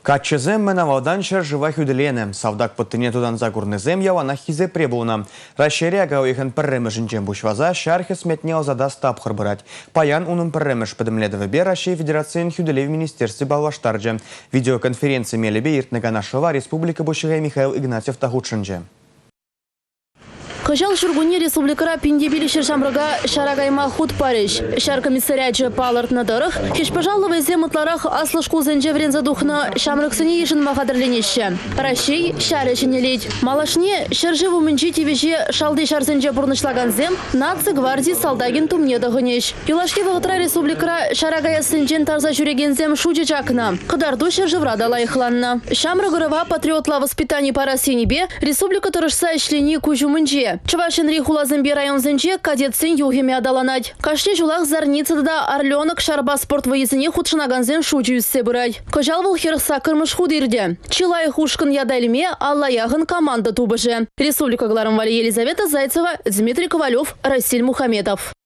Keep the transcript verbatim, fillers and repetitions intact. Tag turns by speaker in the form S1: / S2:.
S1: Каччызем менавалдан шаржыва хүділене. Савдак пыттыне тудан загурнызем явана хизе пребулна. Расширяга уйхын пірремішінчен бушваза шархы сметне озада стап хырбырать. Паян унын пірреміш пыдымледовы бе Россия Федерациян хүділе в министерстве балваштарджы. Видеоконференции мелебе иртнага нашего республика бушыға Михаил Игнатьев тахутшынджы.
S2: Кыжал шургуне республикара пиндебили шершамрага шарагайма худ Париж. Шар комиссарячы палырт надырых. Хеш пожаловый земытларах аслышку зенжеврен задухна шамрыксыне ешін махадырленеші. Рашей шары шенелейд. Малашне шержеву мінчи тевеже шалды шарзенже бұрнышлаган зем наци гвардии салдагин тумне дағынеш. Юлашке вағытра республикара шарагая сынжен тарза жүреген зем шуджи чакна. Қыдарду шержеврада лайықланна. Шамрыгырыва патриотла воспитание по России республика тұрышса ішлени кужу мінже. Чувашинри хулазымбе район зенже кадетсен югеме адаланать. Кашне жулах зарницада орленок шарба спорт выездіне худшынаганзен шучуюссе бұрай. Кожалвыл херса кырмыш худырде. Чилай хушкын ядальме аллаягын команда тубыжы. Республика Гларымвали Елизавета Зайцева, Дмитрий Ковалев, Расиль Мухаметов.